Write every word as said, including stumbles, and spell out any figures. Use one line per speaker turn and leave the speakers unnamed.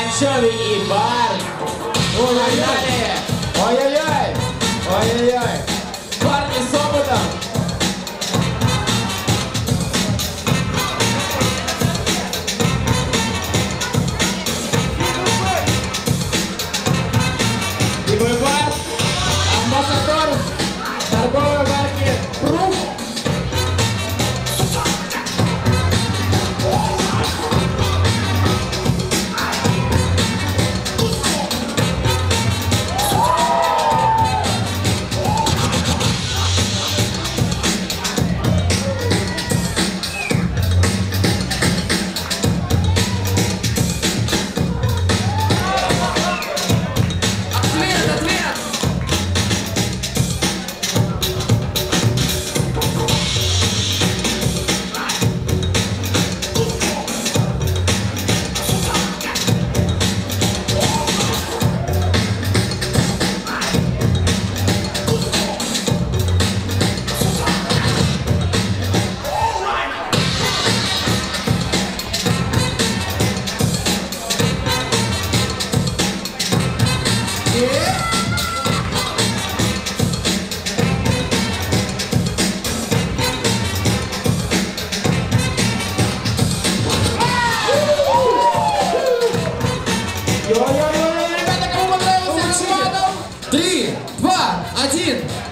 анчови и бар. Ой-ой-ой. Ой-ой-ой. Ой-ой-ой. Парни с опытом. би-бой бар. Амбассадор торговой марки Пруф.
Три, два, один.